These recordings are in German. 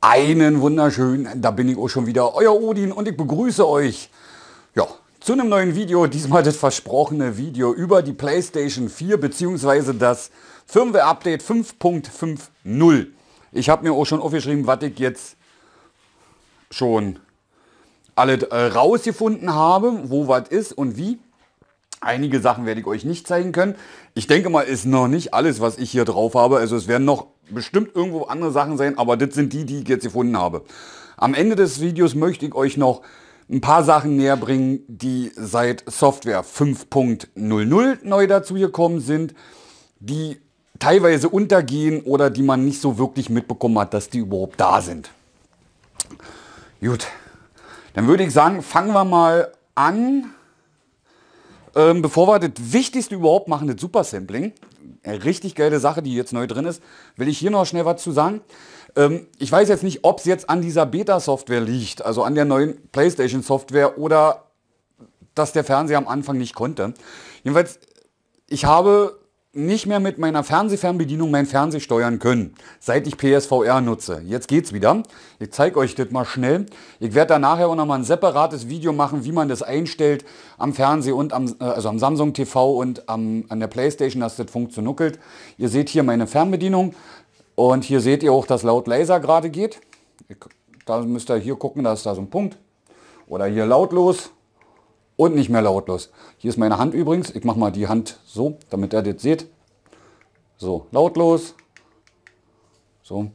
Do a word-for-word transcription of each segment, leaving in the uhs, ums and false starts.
Einen wunderschönen, da bin ich auch schon wieder, euer Odin und ich begrüße euch ja, zu einem neuen Video, diesmal das versprochene Video über die PlayStation vier bzw. das Firmware-Update fünf Punkt fünf null. Ich habe mir auch schon aufgeschrieben, was ich jetzt schon alle äh, rausgefunden habe, wo was ist und wie. Einige Sachen werde ich euch nicht zeigen können. Ich denke mal, ist noch nicht alles, was ich hier drauf habe. Also es werden noch bestimmt irgendwo andere Sachen sein, aber das sind die, die ich jetzt gefunden habe. Am Ende des Videos möchte ich euch noch ein paar Sachen näher bringen, die seit Software fünf Punkt null null neu dazugekommen sind, die teilweise untergehen oder die man nicht so wirklich mitbekommen hat, dass die überhaupt da sind. Gut, dann würde ich sagen, fangen wir mal an. Ähm, bevor wir das Wichtigste überhaupt machen, das Super Sampling, eine richtig geile Sache, die jetzt neu drin ist, will ich hier noch schnell was zu sagen. Ähm, ich weiß jetzt nicht, ob es jetzt an dieser Beta-Software liegt, also an der neuen PlayStation-Software, oder dass der Fernseher am Anfang nicht konnte. Jedenfalls, ich habe nicht mehr mit meiner Fernsehfernbedienung mein Fernseher steuern können, seit ich P S V R nutze. Jetzt geht's wieder. Ich zeige euch das mal schnell. Ich werde da nachher auch noch mal ein separates Video machen, wie man das einstellt am Fernseher und am, also am Samsung T V und am, an der PlayStation, dass das funktioniert. Ihr seht hier meine Fernbedienung und hier seht ihr auch, dass laut Laser gerade geht. Ich, da müsst ihr hier gucken, da ist da so ein Punkt. Oder hier lautlos. Und nicht mehr lautlos. Hier ist meine Hand übrigens. Ich mache mal die Hand so, damit ihr das seht. So, lautlos. So.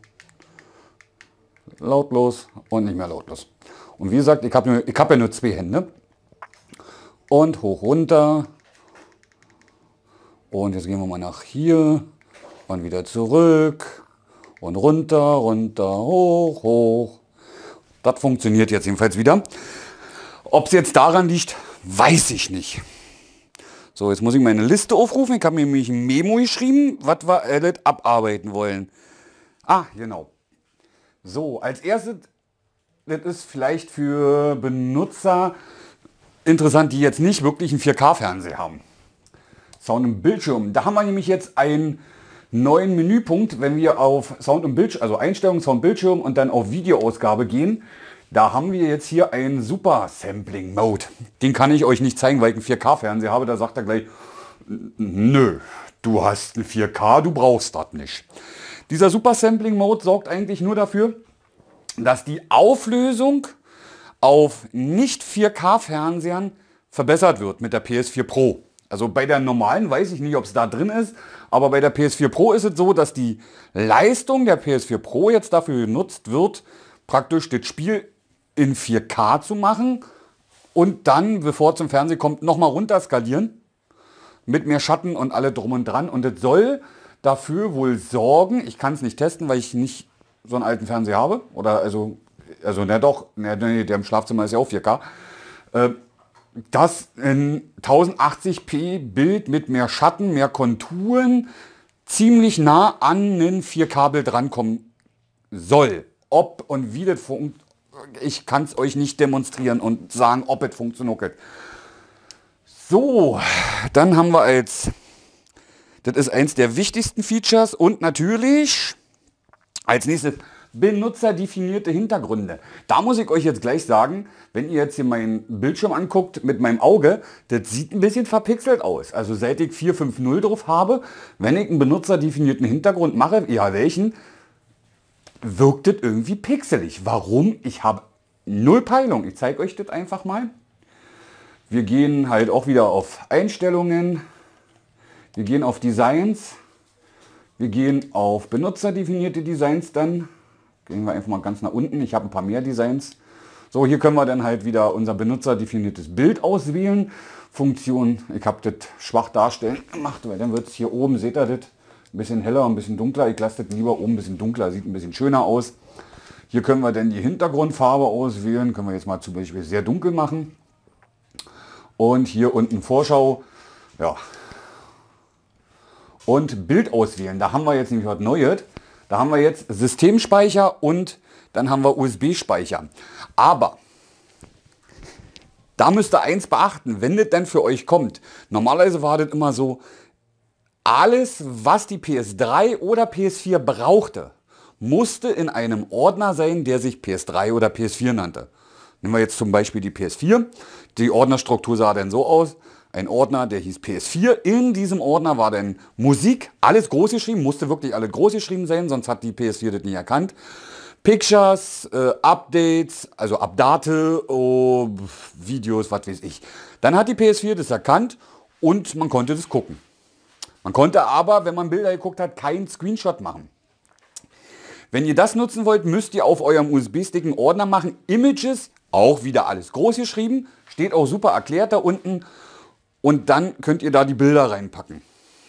Lautlos und nicht mehr lautlos. Und wie gesagt, ich habe ich hab ja nur zwei Hände. Und hoch, runter. Und jetzt gehen wir mal nach hier. Und wieder zurück. Und runter, runter, hoch, hoch. Das funktioniert jetzt jedenfalls wieder. Ob es jetzt daran liegt, weiß ich nicht. So, jetzt muss ich meine Liste aufrufen. Ich habe mir nämlich ein Memo geschrieben, was wir alles abarbeiten wollen. Ah, genau. So, als erstes, das ist vielleicht für Benutzer interessant, die jetzt nicht wirklich einen vier K Fernseher haben. Sound im Bildschirm. Da haben wir nämlich jetzt einen neuen Menüpunkt, wenn wir auf Sound im Bildschirm, also Einstellungen, Sound Bildschirm und dann auf Videoausgabe gehen. Da haben wir jetzt hier einen Super Sampling Mode. Den kann ich euch nicht zeigen, weil ich einen vier K Fernseher habe. Da sagt er gleich, nö, du hast einen vier K, du brauchst das nicht. Dieser Super Sampling Mode sorgt eigentlich nur dafür, dass die Auflösung auf nicht vier K Fernsehern verbessert wird mit der P S vier Pro. Also bei der normalen weiß ich nicht, ob es da drin ist, aber bei der P S vier Pro ist es so, dass die Leistung der P S vier Pro jetzt dafür genutzt wird, praktisch das Spiel in vier K zu machen und dann, bevor es zum Fernsehen kommt, nochmal runter skalieren mit mehr Schatten und alle drum und dran. Und das soll dafür wohl sorgen, ich kann es nicht testen, weil ich nicht so einen alten Fernseher habe, oder also, also ne doch, ne, ne, der im Schlafzimmer ist ja auch vier K, äh, dass ein tausendachtzig p Bild mit mehr Schatten, mehr Konturen ziemlich nah an ein vier K Bild rankommen soll. Ob und wie das funktioniert, ich kann es euch nicht demonstrieren und sagen, ob es funktioniert. So, dann haben wir als, das ist eins der wichtigsten Features und natürlich als nächstes benutzerdefinierte Hintergründe. Da muss ich euch jetzt gleich sagen, wenn ihr jetzt hier meinen Bildschirm anguckt mit meinem Auge, das sieht ein bisschen verpixelt aus. Also seit ich vier Punkt fünf null drauf habe, wenn ich einen benutzerdefinierten Hintergrund mache, ja welchen, wirkt das irgendwie pixelig. Warum? Ich habe null Peilung. Ich zeige euch das einfach mal. Wir gehen halt auch wieder auf Einstellungen. Wir gehen auf Designs. Wir gehen auf benutzerdefinierte Designs dann. Gehen wir einfach mal ganz nach unten. Ich habe ein paar mehr Designs. So, hier können wir dann halt wieder unser benutzerdefiniertes Bild auswählen. Funktion, ich habe das schwach darstellen gemacht, weil dann wird es hier oben, seht ihr das? Ein bisschen heller, ein bisschen dunkler. Ich lasse das lieber oben ein bisschen dunkler, sieht ein bisschen schöner aus. Hier können wir dann die Hintergrundfarbe auswählen. Können wir jetzt mal zum Beispiel sehr dunkel machen. Und hier unten Vorschau. Ja. Und Bild auswählen. Da haben wir jetzt nämlich was Neues. Da haben wir jetzt Systemspeicher und dann haben wir U S B-Speicher. Aber da müsst ihr eins beachten, wenn das dann für euch kommt. Normalerweise war das immer so, alles, was die P S drei oder P S vier brauchte, musste in einem Ordner sein, der sich P S drei oder P S vier nannte. Nehmen wir jetzt zum Beispiel die P S vier. Die Ordnerstruktur sah dann so aus. Ein Ordner, der hieß P S vier. In diesem Ordner war dann Musik, alles groß geschrieben, musste wirklich alle groß geschrieben sein, sonst hat die P S vier das nicht erkannt. Pictures, äh, Updates, also Update, oh, Videos, was weiß ich. Dann hat die P S vier das erkannt und man konnte das gucken. Man konnte aber, wenn man Bilder geguckt hat, keinen Screenshot machen. Wenn ihr das nutzen wollt, müsst ihr auf eurem U S B-Stick einen Ordner machen. Images, auch wieder alles groß geschrieben, steht auch super erklärt da unten. Und dann könnt ihr da die Bilder reinpacken.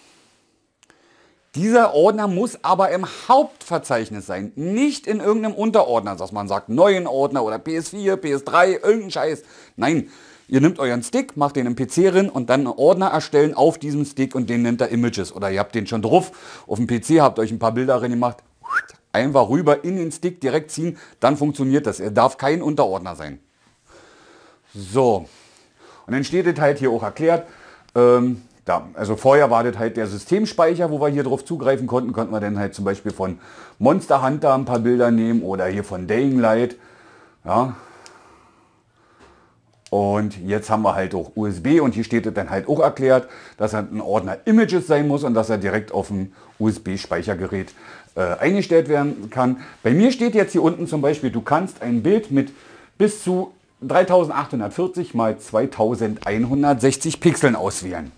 Dieser Ordner muss aber im Hauptverzeichnis sein, nicht in irgendeinem Unterordner, dass man sagt, neuen Ordner oder P S vier, P S drei, irgendein Scheiß. Nein, ihr nehmt euren Stick, macht den im P C rein und dann einen Ordner erstellen auf diesem Stick und den nennt ihr Images. Oder ihr habt den schon drauf, auf dem P C habt euch ein paar Bilder rein gemacht, einfach rüber in den Stick direkt ziehen, dann funktioniert das. Er darf kein Unterordner sein. So, und dann steht das halt hier auch erklärt, ähm, da, also vorher war das halt der Systemspeicher, wo wir hier drauf zugreifen konnten, konnten wir dann halt zum Beispiel von Monster Hunter ein paar Bilder nehmen oder hier von Dying Light. Ja. Und jetzt haben wir halt auch U S B und hier steht es dann halt auch erklärt, dass er ein Ordner Images sein muss und dass er direkt auf dem U S B-Speichergerät äh, eingestellt werden kann. Bei mir steht jetzt hier unten zum Beispiel, du kannst ein Bild mit bis zu dreitausendachthundertvierzig mal zweitausendeinhundertsechzig Pixeln auswählen.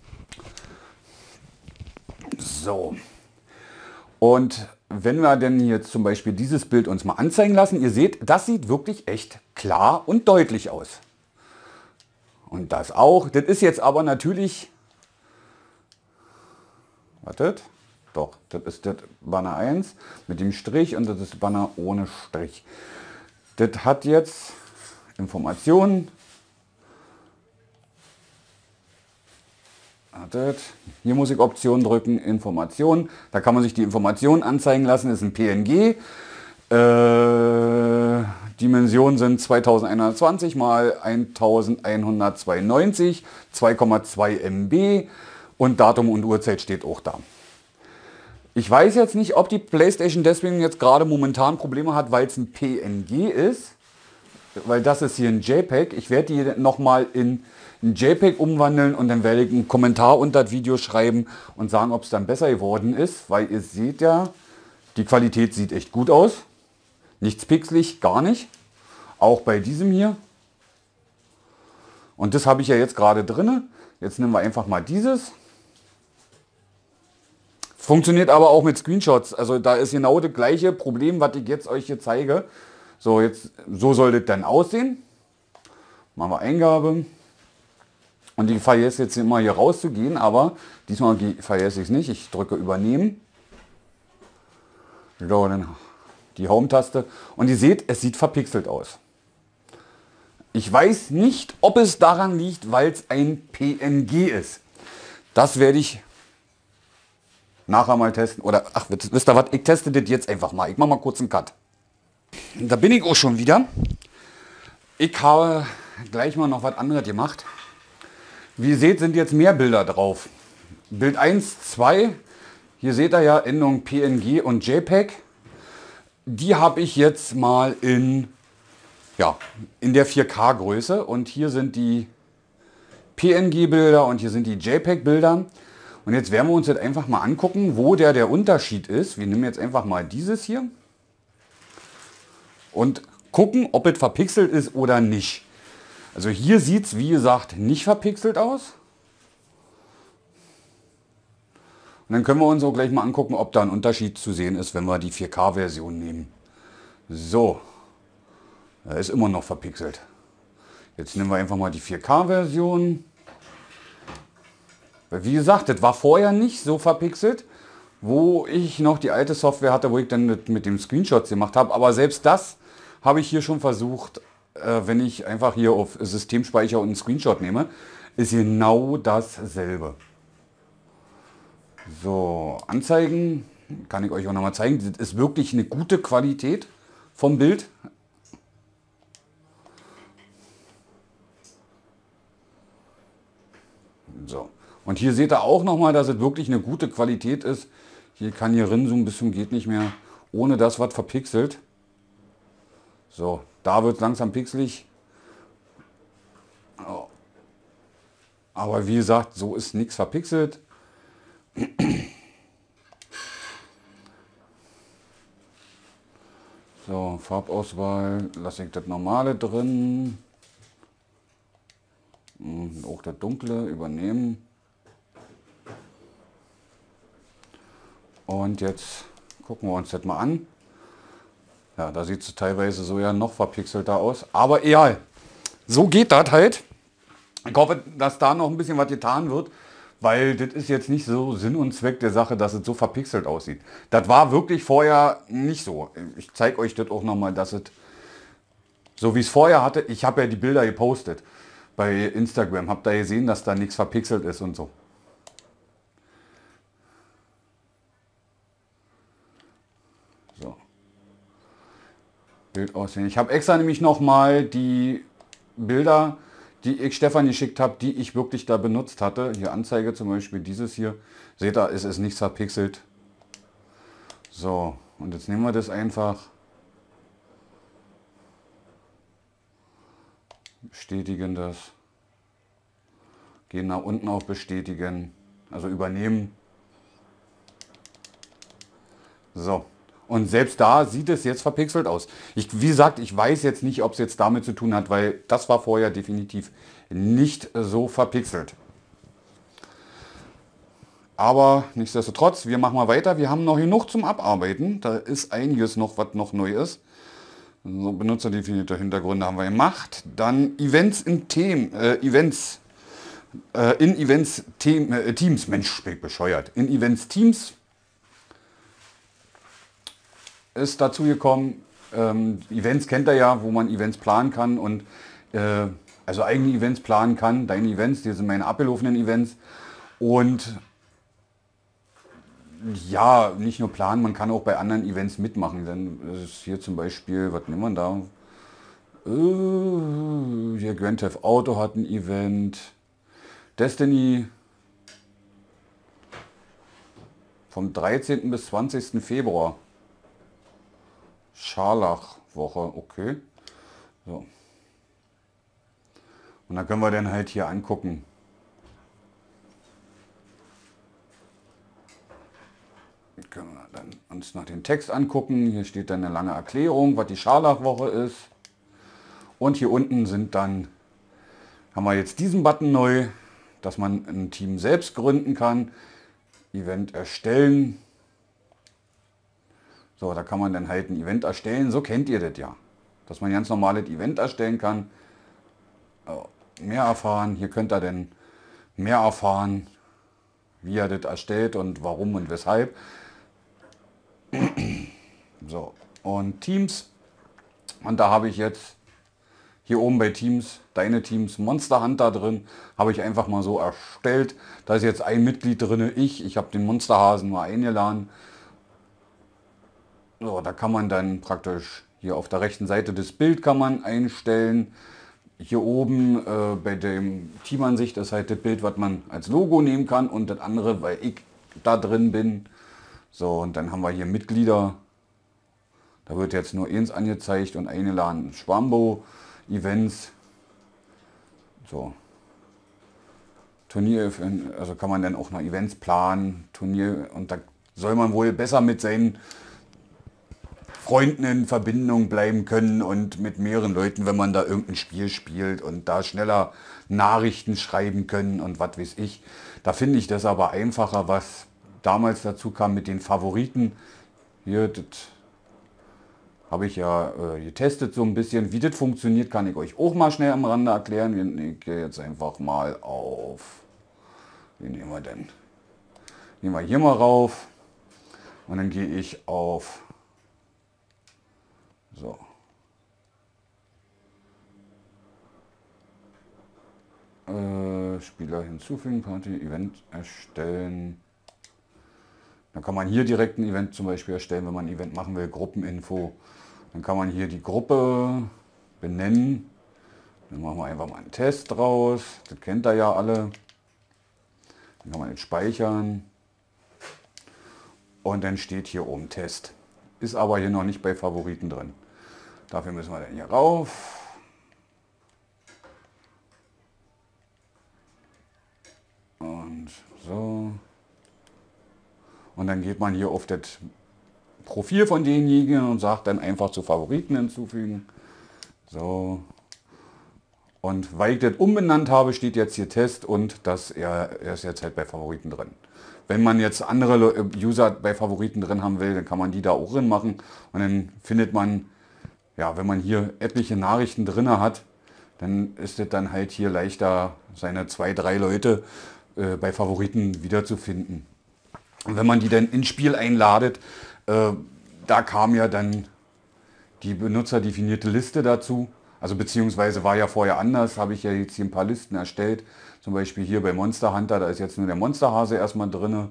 So. Und wenn wir denn jetzt zum Beispiel dieses Bild uns mal anzeigen lassen, ihr seht, das sieht wirklich echt klar und deutlich aus. Und das auch. Das ist jetzt aber natürlich, wartet, doch, das ist das Banner eins mit dem Strich und das ist Banner ohne Strich. Das hat jetzt Informationen. Wartet, hier muss ich Option drücken, Informationen. Da kann man sich die Informationen anzeigen lassen, das ist ein P N G. Äh, Dimensionen sind zweitausendeinhundertzwanzig mal elfhundertzweiundneunzig, zwei Komma zwei Megabyte und Datum und Uhrzeit steht auch da. Ich weiß jetzt nicht, ob die PlayStation deswegen jetzt gerade momentan Probleme hat, weil es ein P N G ist, weil das ist hier ein JPEG. Ich werde die nochmal in ein JPEG umwandeln und dann werde ich einen Kommentar unter das Video schreiben und sagen, ob es dann besser geworden ist, weil ihr seht ja, die Qualität sieht echt gut aus. Nichts pixelig, gar nicht. Auch bei diesem hier. Und das habe ich ja jetzt gerade drin. Jetzt nehmen wir einfach mal dieses. Funktioniert aber auch mit Screenshots. Also da ist genau das gleiche Problem, was ich jetzt euch hier zeige. So, jetzt, so soll das dann aussehen. Machen wir Eingabe. Und ich vergesse jetzt immer hier rauszugehen, aber diesmal vergesse ich es nicht. Ich drücke Übernehmen. So, dann die Home-Taste. Und ihr seht, es sieht verpixelt aus. Ich weiß nicht, ob es daran liegt, weil es ein P N G ist. Das werde ich nachher mal testen. Oder, ach, wisst ihr was, ich teste das jetzt einfach mal. Ich mache mal kurz einen Cut. Da bin ich auch schon wieder. Ich habe gleich mal noch was anderes gemacht. Wie ihr seht, sind jetzt mehr Bilder drauf. Bild eins, zwei. Hier seht ihr ja Endung P N G und JPEG. Die habe ich jetzt mal in, ja, in der vier K Größe. Und hier sind die P N G-Bilder und hier sind die JPEG-Bilder. Und jetzt werden wir uns jetzt einfach mal angucken, wo der, der Unterschied ist. Wir nehmen jetzt einfach mal dieses hier. Und gucken, ob es verpixelt ist oder nicht. Also hier sieht es, wie gesagt, nicht verpixelt aus. Und dann können wir uns auch gleich mal angucken, ob da ein Unterschied zu sehen ist, wenn wir die vier K Version nehmen. So, da ist immer noch verpixelt. Jetzt nehmen wir einfach mal die vier K Version. Weil wie gesagt, das war vorher nicht so verpixelt, wo ich noch die alte Software hatte, wo ich dann mit, mit dem Screenshots gemacht habe. Aber selbst das habe ich hier schon versucht, äh, wenn ich einfach hier auf Systemspeicher und einen Screenshot nehme, ist genau dasselbe. So, Anzeigen kann ich euch auch noch mal zeigen. Das ist wirklich eine gute Qualität vom Bild. So, und hier seht ihr auch noch mal, dass es wirklich eine gute Qualität ist. Hier kann hier rinzoomen, bis zum geht nicht mehr. ohne dass was verpixelt. So, da wird es langsam pixelig. Oh. Aber wie gesagt, so ist nichts verpixelt. So, Farbauswahl, lasse ich das normale drin. Und auch das dunkle übernehmen. Und jetzt gucken wir uns das mal an. Ja, da sieht es teilweise so ja noch verpixelter aus. Aber egal. So geht das halt. Ich hoffe, dass da noch ein bisschen was getan wird. Weil das ist jetzt nicht so Sinn und Zweck der Sache, dass es so verpixelt aussieht. Das war wirklich vorher nicht so. Ich zeige euch das auch nochmal, dass es so wie es vorher hatte. Ich habe ja die Bilder gepostet bei Instagram. Habt ihr gesehen, dass da nichts verpixelt ist und so. So. Bild aussehen. Ich habe extra nämlich nochmal die Bilder, die ich Stefan geschickt habe, die ich wirklich da benutzt hatte. Hier Anzeige zum Beispiel, dieses hier. Seht ihr, es ist nichts verpixelt. So, und jetzt nehmen wir das einfach. Bestätigen das. Gehen nach unten auf bestätigen. Also übernehmen. So. Und selbst da sieht es jetzt verpixelt aus. Ich, wie gesagt, ich weiß jetzt nicht, ob es jetzt damit zu tun hat, weil das war vorher definitiv nicht so verpixelt. Aber nichtsdestotrotz, wir machen mal weiter. Wir haben noch genug zum Abarbeiten. Da ist einiges noch, was noch neu ist. So, benutzerdefinierte Hintergründe haben wir gemacht. Dann Events in Themen, äh, Events, äh, in Events Themen, äh, Teams. Mensch, ich bin bescheuert. In Events Teams ist dazu gekommen, ähm, Events kennt ihr ja, wo man Events planen kann und äh, also eigene Events planen kann, deine Events, die sind meine abgelaufenen Events und ja, nicht nur planen, man kann auch bei anderen Events mitmachen, denn das ist hier zum Beispiel, was nehmen wir da? Äh, hier Grand Theft Auto hat ein Event, Destiny vom dreizehnten bis zwanzigsten Februar. Scharlachwoche, okay. So. Und dann können wir dann halt hier angucken. Können wir dann uns noch den Text angucken. Hier steht dann eine lange Erklärung, was die Scharlachwoche ist. Und hier unten sind dann, haben wir jetzt diesen Button neu, dass man ein Team selbst gründen kann. Event erstellen. So, da kann man dann halt ein Event erstellen. So kennt ihr das ja. Dass man ein ganz normales Event erstellen kann. Mehr erfahren. Hier könnt ihr dann mehr erfahren, wie er das erstellt und warum und weshalb. So, und Teams. Und da habe ich jetzt hier oben bei Teams, deine Teams, Monster Hunter drin. Habe ich einfach mal so erstellt. Da ist jetzt ein Mitglied drin, ich. Ich habe den Monsterhasen nur eingeladen. So, da kann man dann praktisch hier auf der rechten Seite das Bild kann man einstellen. Hier oben äh, bei dem Teamansicht ist halt das Bild, was man als Logo nehmen kann und das andere, weil ich da drin bin. So, und dann haben wir hier Mitglieder. Da wird jetzt nur eins angezeigt und eingeladen. Schwambo, Events. So. Turnier, also kann man dann auch noch Events planen, Turnier und da soll man wohl besser mit seinen Freunden in Verbindung bleiben können und mit mehreren Leuten, wenn man da irgendein Spiel spielt und da schneller Nachrichten schreiben können und was weiß ich. Da finde ich das aber einfacher, was damals dazu kam mit den Favoriten. Hier, das habe ich ja äh, getestet so ein bisschen. Wie das funktioniert, kann ich euch auch mal schnell am Rande erklären. Ich gehe jetzt einfach mal auf, wie nehmen wir denn? Nehmen wir hier mal rauf und dann gehe ich auf so. Äh, Spieler hinzufügen, Party, Event erstellen. Dann kann man hier direkt ein Event zum Beispiel erstellen, wenn man ein Event machen will, Gruppeninfo. Dann kann man hier die Gruppe benennen. Dann machen wir einfach mal einen Test draus. Das kennt ihr ja alle. Dann kann man jetzt speichern. Und dann steht hier oben Test. ist aber hier noch nicht bei Favoriten drin. Dafür müssen wir dann hier rauf. Und so. Und dann geht man hier auf das Profil von denjenigen und sagt dann einfach zu Favoriten hinzufügen. So. Und weil ich das umbenannt habe, steht jetzt hier Test und dass er, er ist jetzt halt bei Favoriten drin. Wenn man jetzt andere User bei Favoriten drin haben will, dann kann man die da auch drin machen. Und dann findet man, ja, wenn man hier etliche Nachrichten drin hat, dann ist es dann halt hier leichter, seine zwei, drei Leute äh, bei Favoriten wiederzufinden. Und wenn man die dann ins Spiel einladet, äh, da kam ja dann die benutzerdefinierte Liste dazu. Also beziehungsweise war ja vorher anders, habe ich ja jetzt hier ein paar Listen erstellt. Zum Beispiel hier bei Monster Hunter, da ist jetzt nur der Monsterhase erstmal drin.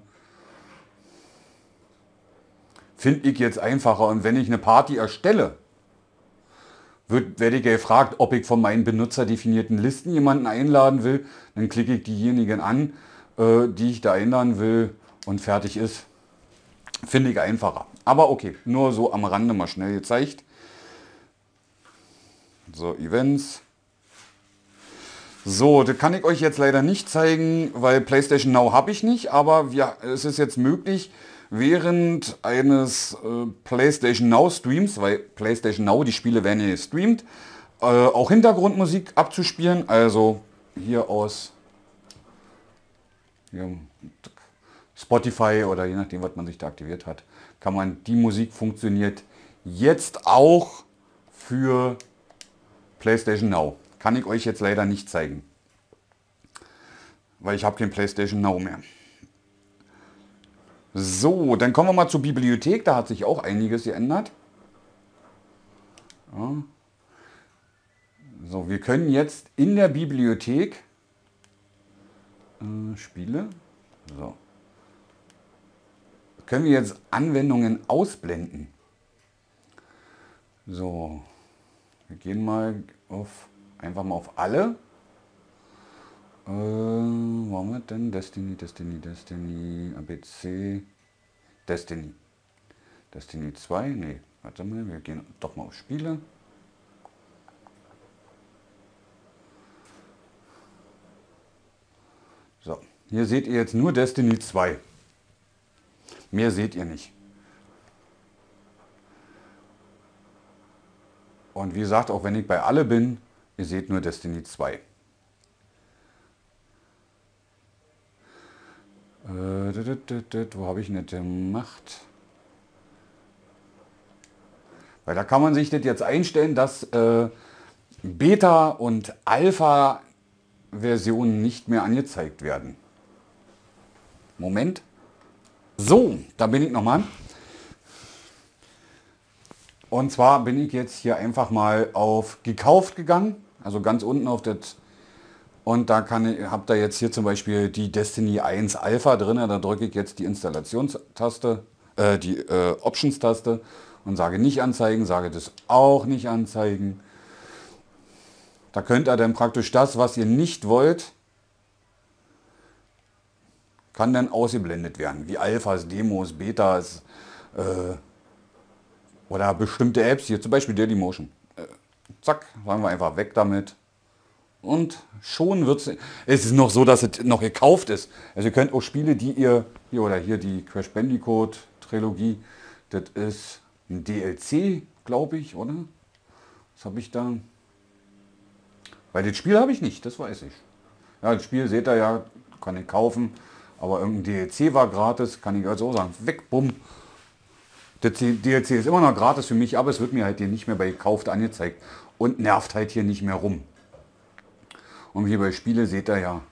Finde ich jetzt einfacher. Und wenn ich eine Party erstelle, wird, werde ich gefragt, ob ich von meinen benutzerdefinierten Listen jemanden einladen will. Dann klicke ich diejenigen an, äh, die ich da einladen will und fertig ist. Finde ich einfacher. Aber okay, nur so am Rande mal schnell gezeigt. So, Events. So, das kann ich euch jetzt leider nicht zeigen, weil PlayStation Now habe ich nicht, aber wir, es ist jetzt möglich, während eines äh, PlayStation Now Streams, weil PlayStation Now, die Spiele werden ja gestreamt, äh, auch Hintergrundmusik abzuspielen, also hier aus hier, Spotify oder je nachdem, was man sich da aktiviert hat, kann man, die Musik funktioniert jetzt auch für PlayStation Now. Kann ich euch jetzt leider nicht zeigen, weil ich habe kein PlayStation Now mehr. So, dann kommen wir mal zur Bibliothek. Da hat sich auch einiges geändert. Ja. So, wir können jetzt in der Bibliothek äh, Spiele. So. Können wir jetzt Anwendungen ausblenden. So, wir gehen mal auf einfach mal auf alle. Äh, wo haben wir denn? Destiny, Destiny, Destiny, A B C, Destiny. Destiny zwei, nee, warte mal, wir gehen doch mal auf Spiele. So, hier seht ihr jetzt nur Destiny zwei. Mehr seht ihr nicht. Und wie gesagt, auch wenn ich bei alle bin, ihr seht nur Destiny zwei. Äh, wo habe ich denn das gemacht? Weil da kann man sich das jetzt einstellen, dass äh, Beta- und Alpha-Versionen nicht mehr angezeigt werden. Moment. So, da bin ich nochmal. Und zwar bin ich jetzt hier einfach mal auf gekauft gegangen, also ganz unten auf das, und da kann ich, habe da jetzt hier zum Beispiel die Destiny eins Alpha drin, da drücke ich jetzt die Installationstaste, äh, die äh, Options-Taste und sage nicht anzeigen, sage das auch nicht anzeigen. Da könnt ihr dann praktisch das, was ihr nicht wollt, kann dann ausgeblendet werden, wie Alphas, Demos, Betas, äh, oder bestimmte Apps, hier zum Beispiel Dailymotion. Äh, zack, sagen wir einfach weg damit. Und schon wird es... Es ist noch so, dass es noch gekauft ist. Also ihr könnt auch Spiele, die ihr... Hier oder hier die Crash Bandicoot Trilogie. Das ist ein D L C, glaube ich, oder? Was habe ich da? Weil das Spiel habe ich nicht, das weiß ich. Ja, das Spiel seht ihr ja, kann ich kaufen. Aber irgendein D L C war gratis, kann ich also auch sagen. Weg, bumm. Der D L C ist immer noch gratis für mich, aber es wird mir halt hier nicht mehr bei gekauft angezeigt und nervt halt hier nicht mehr rum. Und hier bei Spiele seht ihr ja.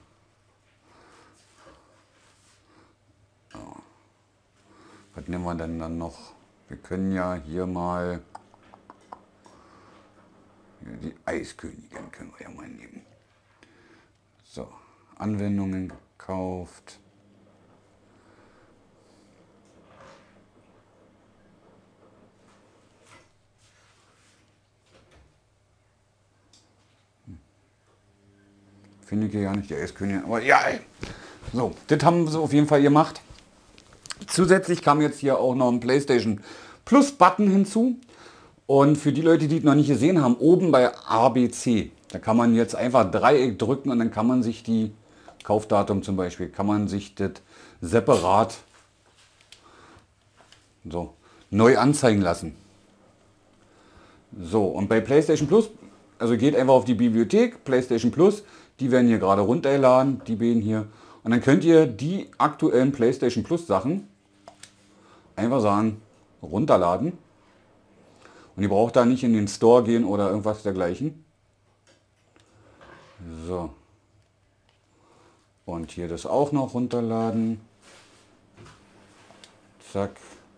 Ja. Was nehmen wir denn dann noch? Wir können ja hier mal die Eiskönigin können wir ja mal nehmen. So, Anwendungen gekauft. Finde ich hier ja nicht, der Eiskönigin, aber ja, ey. So, das haben sie auf jeden Fall gemacht. Zusätzlich kam jetzt hier auch noch ein PlayStation Plus-Button hinzu. Und für die Leute, die es noch nicht gesehen haben, oben bei A B C, da kann man jetzt einfach Dreieck drücken und dann kann man sich die, Kaufdatum zum Beispiel, kann man sich das separat so neu anzeigen lassen. So, und bei PlayStation Plus, also geht einfach auf die Bibliothek, PlayStation Plus, die werden hier gerade runtergeladen, die beiden hier. Und dann könnt ihr die aktuellen PlayStation Plus Sachen einfach sagen, runterladen. Und ihr braucht da nicht in den Store gehen oder irgendwas dergleichen. So. Und hier das auch noch runterladen. Zack.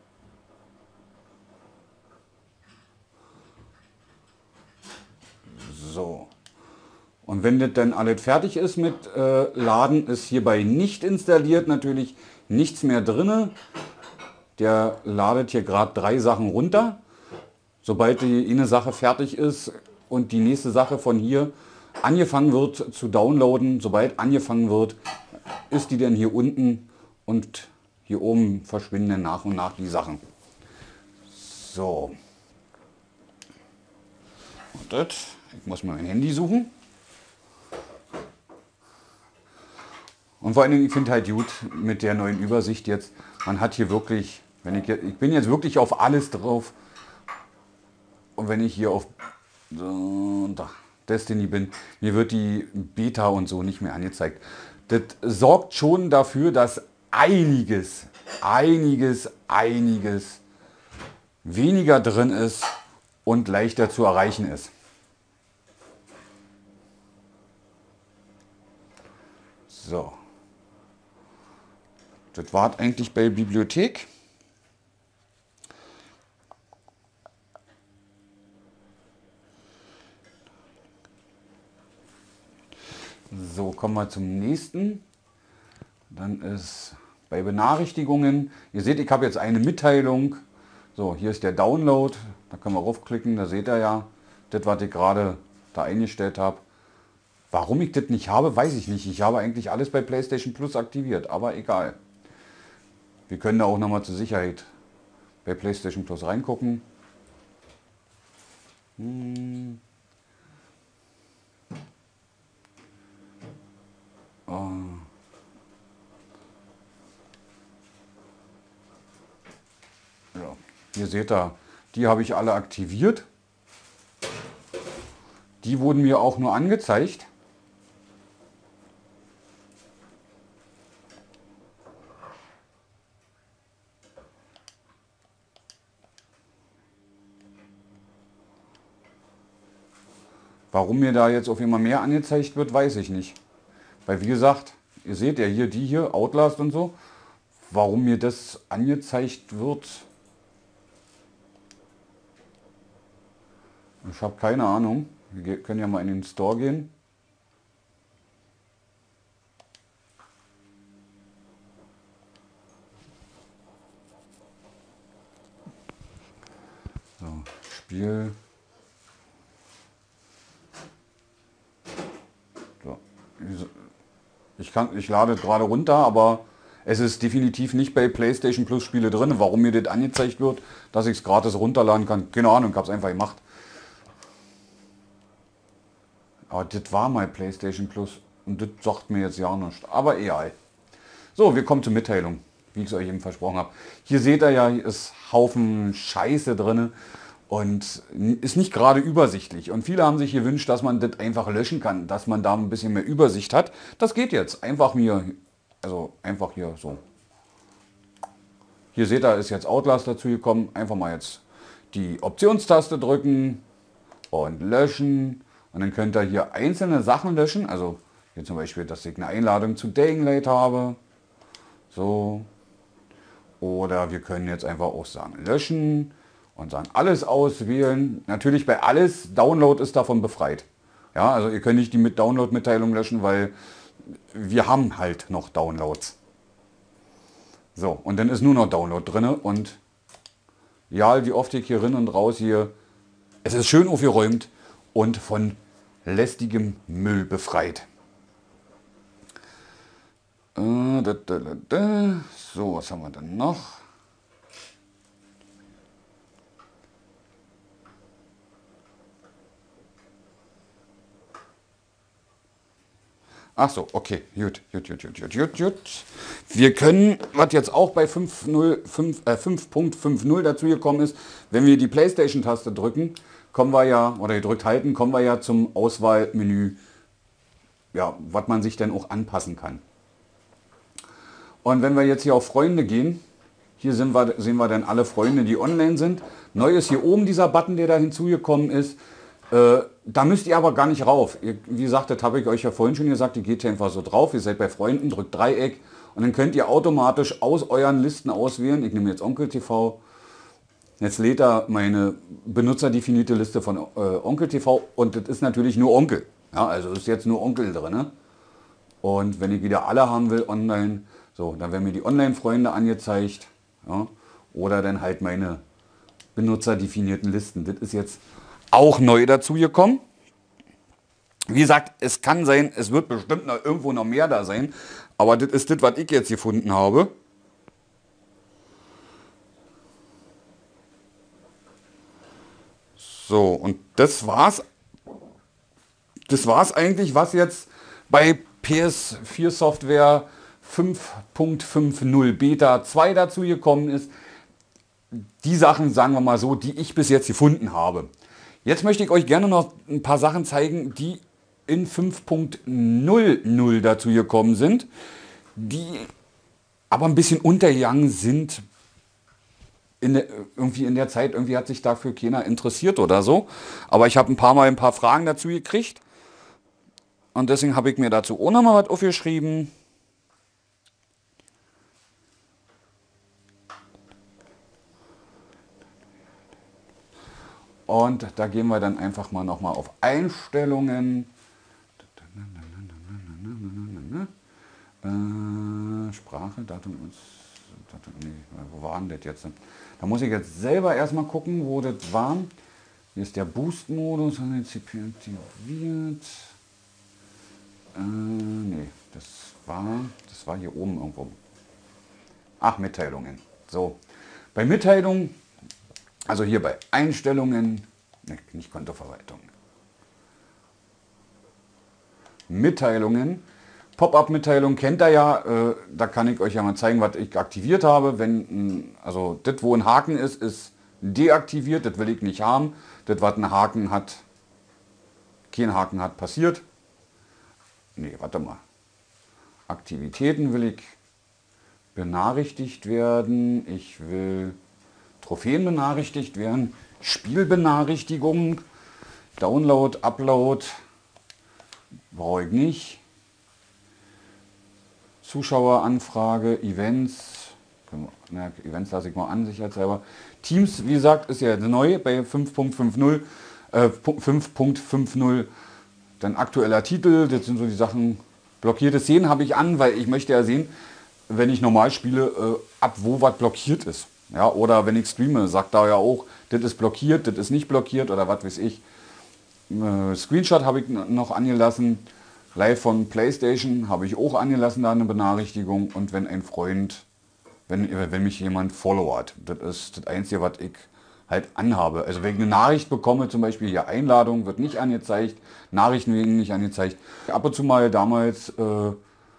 So. Und wenn das dann alles fertig ist mit äh, Laden, ist hierbei nicht installiert, natürlich nichts mehr drin. Der ladet hier gerade drei Sachen runter. Sobald die eine Sache fertig ist und die nächste Sache von hier angefangen wird zu downloaden, sobald angefangen wird, ist die dann hier unten und hier oben verschwinden dann nach und nach die Sachen. So. Und das, ich muss mal mein Handy suchen. Und vor allen Dingen, ich finde halt gut mit der neuen Übersicht jetzt, man hat hier wirklich, wenn ich, ich bin jetzt wirklich auf alles drauf. Und wenn ich hier auf so, da, Destiny bin, mir wird die Beta und so nicht mehr angezeigt. Das sorgt schon dafür, dass einiges, einiges, einiges weniger drin ist und leichter zu erreichen ist. So. Das war eigentlich bei Bibliothek. So, kommen wir zum nächsten. Dann ist bei Benachrichtigungen, ihr seht, ich habe jetzt eine Mitteilung. So, hier ist der Download. Da können wir raufklicken, da seht ihr ja, das, was ich gerade da eingestellt habe. Warum ich das nicht habe, weiß ich nicht. Ich habe eigentlich alles bei PlayStation Plus aktiviert, aber egal. Wir können da auch nochmal zur Sicherheit bei PlayStation Plus reingucken. Hm. Ja, hier seht ihr, die habe ich alle aktiviert. Die wurden mir auch nur angezeigt. Warum mir da jetzt auf immer mehr angezeigt wird, weiß ich nicht. Weil wie gesagt, ihr seht ja hier die hier, Outlast und so. Warum mir das angezeigt wird, ich habe keine Ahnung. Wir können ja mal in den Store gehen. So, Spiel. So. Ich, kann, ich lade gerade runter, aber es ist definitiv nicht bei PlayStation Plus Spiele drin. Warum mir das angezeigt wird, dass ich es gratis runterladen kann, keine Ahnung, ich habe es einfach gemacht. Aber das war mal PlayStation Plus und das sagt mir jetzt ja nichts. Aber egal. So, wir kommen zur Mitteilung, wie ich es euch eben versprochen habe. Hier seht ihr ja, hier ist Haufen Scheiße drin und ist nicht gerade übersichtlich. Und viele haben sich gewünscht, dass man das einfach löschen kann, dass man da ein bisschen mehr Übersicht hat. Das geht jetzt. Einfach mir, also einfach hier so. Hier seht ihr, ist jetzt Outlast dazu gekommen. Einfach mal jetzt die Optionstaste drücken und löschen. Und dann könnt ihr hier einzelne Sachen löschen. Also hier zum Beispiel, dass ich eine Einladung zu Dying Light habe. So. Oder wir können jetzt einfach auch sagen löschen und sagen alles auswählen. Natürlich bei alles, Download ist davon befreit. Ja, also ihr könnt nicht die mit Download-Mitteilung löschen, weil wir haben halt noch Downloads. So, und dann ist nur noch Download drin und ja, wie oft ich hier rein und raus hier, es ist schön aufgeräumt und von lästigem Müll befreit. Äh, da, da, da, da. So, was haben wir dann noch? Ach so, okay, gut, gut, gut, gut, gut, gut, gut. Wir können, was jetzt auch bei fünf Punkt fünf null dazu gekommen ist, wenn wir die PlayStation-Taste drücken, kommen wir ja, oder gedrückt halten, kommen wir ja zum Auswahlmenü, ja, was man sich dann auch anpassen kann. Und wenn wir jetzt hier auf Freunde gehen, hier sind wir, sehen wir dann alle Freunde, die online sind. Neu ist hier oben dieser Button, der da hinzugekommen ist. Äh, da müsst ihr aber gar nicht rauf. Ihr, wie gesagt, das habe ich euch ja vorhin schon gesagt, ihr geht hier einfach so drauf, ihr seid bei Freunden, drückt Dreieck und dann könnt ihr automatisch aus euren Listen auswählen. Ich nehme jetzt Onkel T V. Jetzt lädt er meine benutzerdefinierte Liste von äh, Onkel T V und das ist natürlich nur Onkel. Ja, also ist jetzt nur Onkel drin. Ne? Und wenn ich wieder alle haben will online, so, dann werden mir die Online-Freunde angezeigt. Ja? Oder dann halt meine benutzerdefinierten Listen. Das ist jetzt auch neu dazu gekommen. Wie gesagt, es kann sein, es wird bestimmt noch irgendwo noch mehr da sein, aber das ist das, was ich jetzt gefunden habe. So, und das war's. Das war's eigentlich, was jetzt bei P S vier Software fünf Punkt fünf null Beta zwei dazu gekommen ist. Die Sachen, sagen wir mal so, die ich bis jetzt gefunden habe. Jetzt möchte ich euch gerne noch ein paar Sachen zeigen, die in fünf Punkt null null dazu gekommen sind, die aber ein bisschen untergegangen sind. In der, irgendwie in der Zeit, irgendwie hat sich dafür keiner interessiert oder so. Aber ich habe ein paar Mal ein paar Fragen dazu gekriegt. Und deswegen habe ich mir dazu auch noch mal was aufgeschrieben. Und da gehen wir dann einfach mal noch mal auf Einstellungen. Äh, Sprache, Datum ist... Nee, wo war denn das jetzt? Da muss ich jetzt selber erstmal gucken, wo das war. Hier ist der Boost-Modus, hat C P U aktiviert. Äh, nee, das war, das war hier oben irgendwo. Ach, Mitteilungen. So, bei Mitteilungen, also hier bei Einstellungen, ne, nicht Kontoverwaltung. Mitteilungen. Pop-up-Mitteilung kennt ihr ja, äh, da kann ich euch ja mal zeigen, was ich aktiviert habe. Wenn, also das, wo ein Haken ist, ist deaktiviert, das will ich nicht haben. Das, was ein Haken hat, kein Haken hat, passiert. Nee, warte mal. Aktivitäten will ich benachrichtigt werden. Ich will Trophäen benachrichtigt werden. Spielbenachrichtigung, Download, Upload, brauche ich nicht. Zuschaueranfrage, Events, na, Events lasse ich mal an, sicherheitshalber. Teams, wie gesagt, ist ja neu bei fünf Punkt fünf null, äh, fünf Punkt fünf null. Dann aktueller Titel, das sind so die Sachen. Blockierte Szenen habe ich an, weil ich möchte ja sehen, wenn ich normal spiele, äh, ab wo was blockiert ist. Ja, oder wenn ich streame, sagt da ja auch, das ist blockiert, das ist nicht blockiert oder was weiß ich. Äh, Screenshot habe ich noch angelassen. Live von PlayStation habe ich auch angelassen, da eine Benachrichtigung. Und wenn ein Freund, wenn, wenn mich jemand followert, das ist das Einzige, was ich halt anhabe. Also wenn ich eine Nachricht bekomme, zum Beispiel hier Einladung, wird nicht angezeigt, Nachrichten werden nicht angezeigt. Ab und zu mal damals, äh,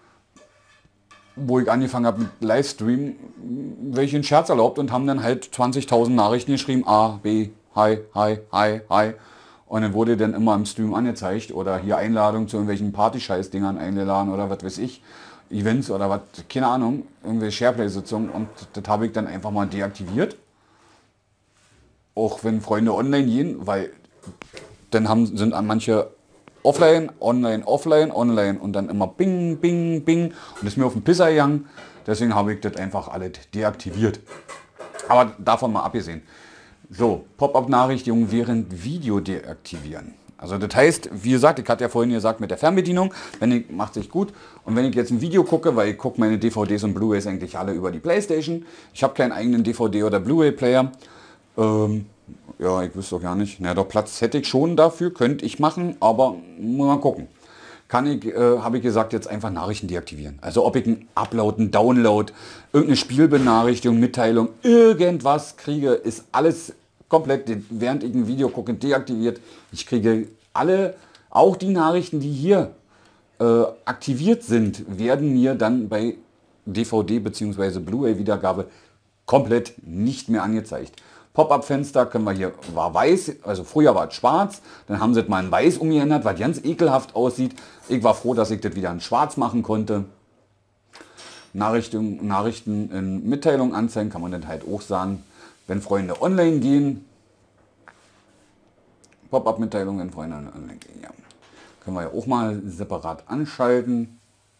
wo ich angefangen habe mit Livestream, welche einen Scherz erlaubt und haben dann halt zwanzigtausend Nachrichten geschrieben, A, B, hi, hi, hi, hi. Und dann wurde dann immer im Stream angezeigt oder hier Einladung zu irgendwelchen Party-Scheiß-Dingern eingeladen oder was weiß ich, Events oder was, keine Ahnung, irgendwelche Shareplay-Sitzungen und das habe ich dann einfach mal deaktiviert. Auch wenn Freunde online gehen, weil dann haben, sind manche offline, online, offline, online und dann immer bing, bing, bing und das ist mir auf den Pisser gegangen. Deswegen habe ich das einfach alles deaktiviert. Aber davon mal abgesehen. So, Pop-up-Nachrichtigungen während Video deaktivieren. Also das heißt, wie gesagt, ich hatte ja vorhin gesagt mit der Fernbedienung, wenn ich, macht sich gut. Und wenn ich jetzt ein Video gucke, weil ich gucke meine D V Ds und Blu-rays eigentlich alle über die PlayStation. Ich habe keinen eigenen D V D- oder Blu-ray-Player. Ähm, ja, ich wüsste doch gar nicht. Na, doch Platz hätte ich schon dafür, könnte ich machen, aber muss mal gucken. Kann ich, äh, habe ich gesagt, jetzt einfach Nachrichten deaktivieren. Also ob ich einen Upload, einen Download, irgendeine Spielbenachrichtigung, Mitteilung, irgendwas kriege, ist alles komplett, während ich ein Video gucke, deaktiviert. Ich kriege alle, auch die Nachrichten, die hier äh, aktiviert sind, werden mir dann bei D V D bzw. Blu-ray-Wiedergabe komplett nicht mehr angezeigt. Pop-up-Fenster können wir hier, war weiß, also früher war es schwarz, dann haben sie es mal in weiß umgeändert, was ganz ekelhaft aussieht. Ich war froh, dass ich das wieder in schwarz machen konnte. Nachrichten, Nachrichten in Mitteilungen anzeigen, kann man dann halt auch sagen, wenn Freunde online gehen. Pop-up-Mitteilungen, wenn Freunde online gehen, ja. Können wir ja auch mal separat anschalten.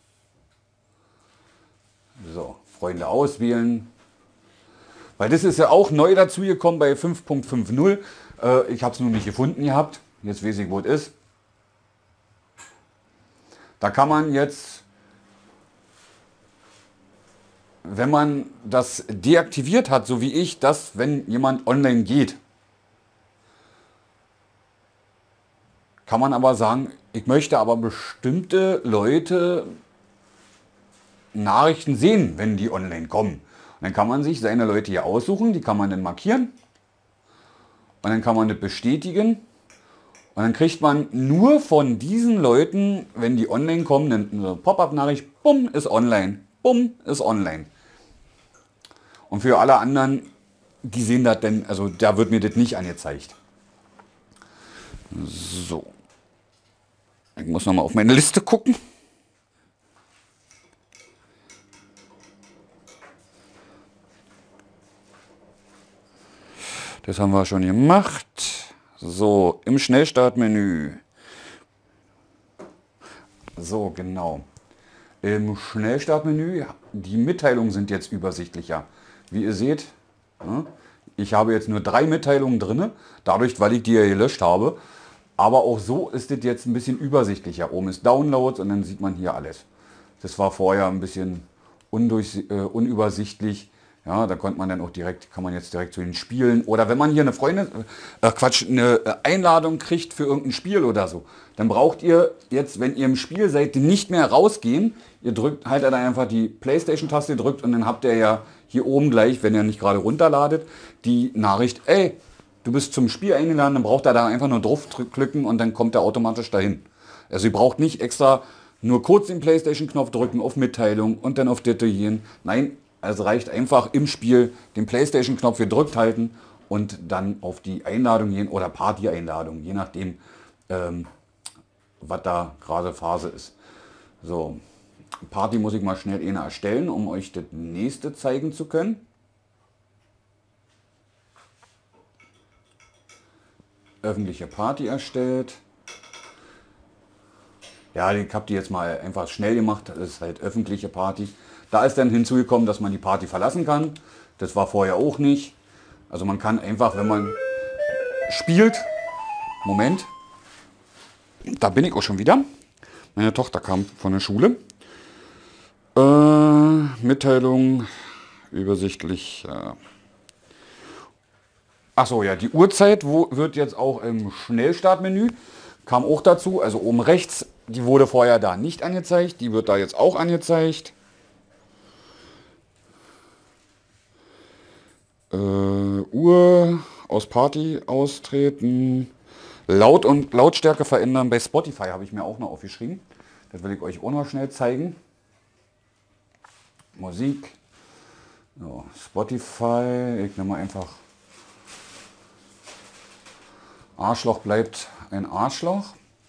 So, Freunde auswählen. Weil das ist ja auch neu dazu gekommen bei fünf Punkt fünf null. Äh, ich habe es nur nicht gefunden gehabt. Jetzt weiß ich, wo es ist. Da kann man jetzt, wenn man das deaktiviert hat, so wie ich, dass wenn jemand online geht, kann man aber sagen, ich möchte aber bestimmte Leute Nachrichten sehen, wenn die online kommen. Und dann kann man sich seine Leute hier aussuchen, die kann man dann markieren. Und dann kann man das bestätigen. Und dann kriegt man nur von diesen Leuten, wenn die online kommen, eine Pop-up-Nachricht, bumm, ist online, bumm, ist online. Und für alle anderen, die sehen das denn, also da wird mir das nicht angezeigt. So. Ich muss nochmal auf meine Liste gucken. Das haben wir schon gemacht. So, im Schnellstartmenü. So, genau. Im Schnellstartmenü, die Mitteilungen sind jetzt übersichtlicher. Wie ihr seht, ich habe jetzt nur drei Mitteilungen drin, dadurch, weil ich die ja gelöscht habe. Aber auch so ist es jetzt ein bisschen übersichtlicher. Oben ist Downloads und dann sieht man hier alles. Das war vorher ein bisschen undurch, äh, unübersichtlich. Ja, da konnte man dann auch direkt, kann man jetzt direkt zu den Spielen. Oder wenn man hier eine Freundin, äh, Quatsch, eine Einladung kriegt für irgendein Spiel oder so, dann braucht ihr jetzt, wenn ihr im Spiel seid, nicht mehr rausgehen. Ihr drückt, haltet dann einfach die PlayStation-Taste drückt und dann habt ihr ja hier oben gleich, wenn ihr nicht gerade runterladet, die Nachricht, ey, du bist zum Spiel eingeladen, dann braucht er da einfach nur drauf klicken und dann kommt er automatisch dahin. Also ihr braucht nicht extra nur kurz den PlayStation-Knopf drücken, auf Mitteilung und dann auf Detaillieren. Nein, es reicht einfach im Spiel den PlayStation-Knopf gedrückt halten und dann auf die Einladung gehen oder Party-Einladung, je nachdem, ähm, was da gerade Phase ist. So, Party muss ich mal schnell eine erstellen, um euch das nächste zeigen zu können. Öffentliche Party erstellt. Ja, ich habe die jetzt mal einfach schnell gemacht. Das ist halt öffentliche Party. Da ist dann hinzugekommen, dass man die Party verlassen kann. Das war vorher auch nicht. Also man kann einfach, wenn man spielt, Moment, da bin ich auch schon wieder. Meine Tochter kam von der Schule. Äh, Mitteilung, übersichtlich. Äh. Achso, ja, die Uhrzeit wo, wird jetzt auch im Schnellstartmenü, kam auch dazu, also oben rechts, die wurde vorher da nicht angezeigt, die wird da jetzt auch angezeigt. Äh, Uhr, aus Party austreten, Laut und Lautstärke verändern, bei Spotify habe ich mir auch noch aufgeschrieben, das will ich euch auch noch schnell zeigen. Musik, so, Spotify, ich nehme mal einfach Arschloch bleibt ein Arschloch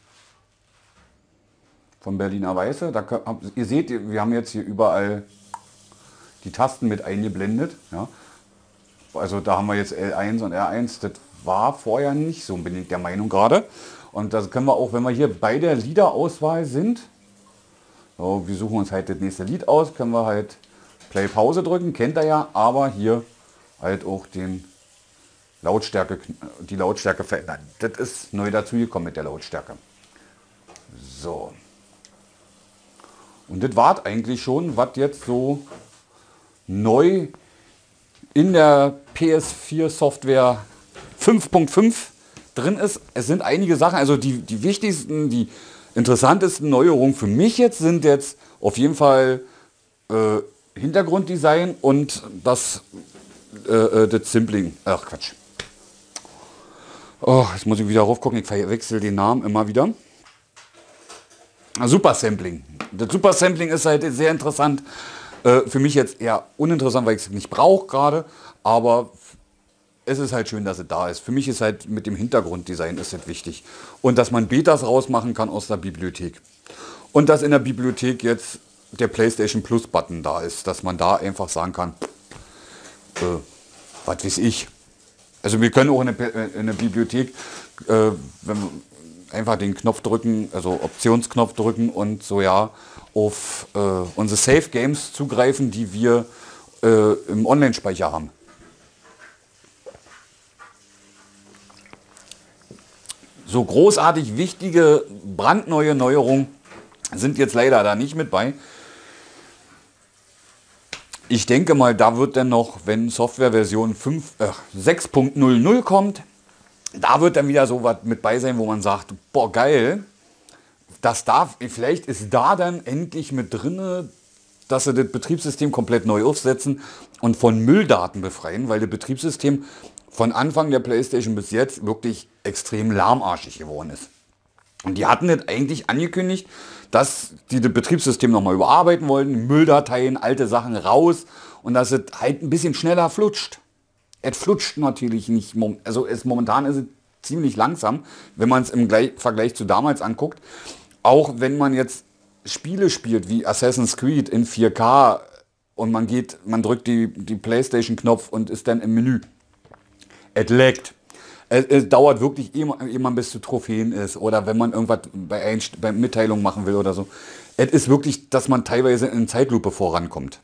von Berliner Weiße. Da könnt, ihr seht, wir haben jetzt hier überall die Tasten mit eingeblendet. Ja. Also da haben wir jetzt L eins und R eins. Das war vorher nicht so, bin ich der Meinung gerade. Und das können wir auch, wenn wir hier bei der Liederauswahl sind. So, wir suchen uns halt das nächste Lied aus, können wir halt Play Pause drücken, kennt ihr ja, aber hier halt auch den Lautstärke, die Lautstärke verändern. Das ist neu dazugekommen mit der Lautstärke. So. Und das war eigentlich schon, was jetzt so neu in der P S vier Software fünf Punkt fünf drin ist. Es sind einige Sachen, also die, die wichtigsten, die interessantesten Neuerungen für mich jetzt sind jetzt auf jeden Fall äh, Hintergrunddesign und das, äh, das Simpling. Ach Quatsch. Oh, jetzt muss ich wieder raufgucken, ich verwechsel den Namen immer wieder. Super Sampling. Das Super Sampling ist halt sehr interessant. Äh, für mich jetzt eher uninteressant, weil ich es nicht brauche gerade. Aber es ist halt schön, dass es da ist. Für mich ist halt mit dem Hintergrunddesign ist es wichtig. Und dass man Betas rausmachen kann aus der Bibliothek. Und dass in der Bibliothek jetzt der PlayStation Plus Button da ist. Dass man da einfach sagen kann, äh, was weiß ich. Also wir können auch in der, in der Bibliothek, äh, wenn wir einfach den Knopf drücken, also Optionsknopf drücken und so ja auf äh, unsere Save Games zugreifen, die wir äh, im Online-Speicher haben. So großartig wichtige, brandneue Neuerungen sind jetzt leider da nicht mit bei. Ich denke mal, da wird dann noch, wenn Softwareversion äh, sechs Punkt null null kommt, da wird dann wieder so was mit bei sein, wo man sagt, boah geil, das darf, vielleicht ist da dann endlich mit drin, dass sie das Betriebssystem komplett neu aufsetzen und von Mülldaten befreien, weil das Betriebssystem von Anfang der PlayStation bis jetzt wirklich extrem lahmarschig geworden ist. Und die hatten das eigentlich angekündigt, dass die das Betriebssystem nochmal überarbeiten wollten, Mülldateien, alte Sachen raus und dass es halt ein bisschen schneller flutscht. Es flutscht natürlich nicht, also es, momentan ist es ziemlich langsam, wenn man es im Vergleich zu damals anguckt. Auch wenn man jetzt Spiele spielt wie Assassin's Creed in vier K und man geht, man drückt die, die PlayStation-Knopf und ist dann im Menü. Es laggt. Es, es dauert wirklich, ehe man bis zu Trophäen ist oder wenn man irgendwas bei, Einst bei Mitteilungen machen will oder so. Es ist wirklich, dass man teilweise in Zeitlupe vorankommt.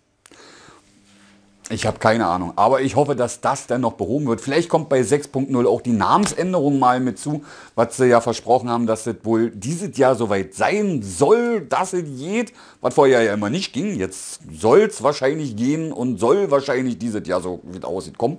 Ich habe keine Ahnung, aber ich hoffe, dass das dann noch behoben wird. Vielleicht kommt bei sechs Punkt null auch die Namensänderung mal mit zu, was sie ja versprochen haben, dass es wohl dieses Jahr soweit sein soll, dass es geht, was vorher ja immer nicht ging. Jetzt soll es wahrscheinlich gehen und soll wahrscheinlich dieses Jahr, so wie es aussieht, kommen.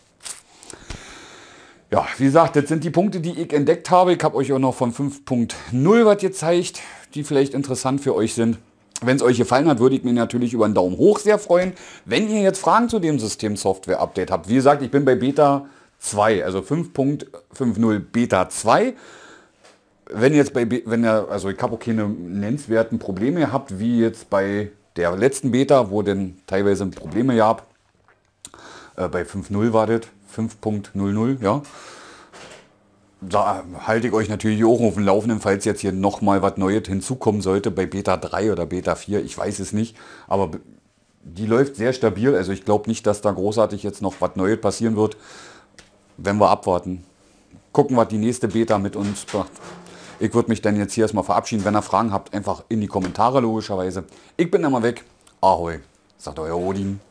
Ja, wie gesagt, das sind die Punkte, die ich entdeckt habe. Ich habe euch auch noch von fünf Punkt null was gezeigt, die vielleicht interessant für euch sind. Wenn es euch gefallen hat, würde ich mich natürlich über einen Daumen hoch sehr freuen. Wenn ihr jetzt Fragen zu dem System-Software-Update habt, wie gesagt, ich bin bei Beta zwei, also fünf Punkt fünf null Beta zwei. Wenn jetzt bei, wenn ihr, also ich habe auch keine nennenswerten Probleme habt, wie jetzt bei der letzten Beta, wo denn teilweise Probleme gab. Äh, bei fünf Punkt null war das, fünf Punkt null null, ja. Da halte ich euch natürlich auch auf dem Laufenden, falls jetzt hier nochmal was Neues hinzukommen sollte, bei Beta drei oder Beta vier, ich weiß es nicht, aber die läuft sehr stabil, also ich glaube nicht, dass da großartig jetzt noch was Neues passieren wird, wenn wir abwarten. Gucken, was die nächste Beta mit uns macht. Ich würde mich dann jetzt hier erstmal verabschieden, wenn ihr Fragen habt, einfach in die Kommentare logischerweise. Ich bin dann mal weg, Ahoi, sagt euer Odin.